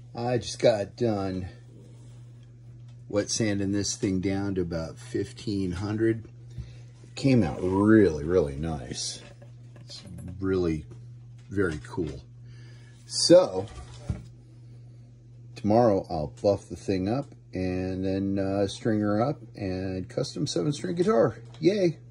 I just got done wet sanding this thing down to about 1500. It came out really, really nice. It's really very cool. So tomorrow I'll buff the thing up and then string her up and custom 7-string guitar. Yay!